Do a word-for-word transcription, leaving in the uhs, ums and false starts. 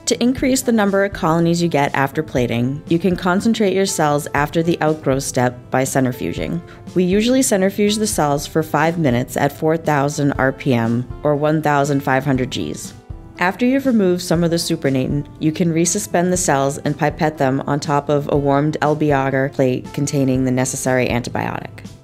To increase the number of colonies you get after plating, you can concentrate your cells after the outgrowth step by centrifuging. We usually centrifuge the cells for five minutes at four thousand R P M or one thousand five hundred Gs. After you've removed some of the supernatant, you can resuspend the cells and pipette them on top of a warmed alveolar plate containing the necessary antibiotic.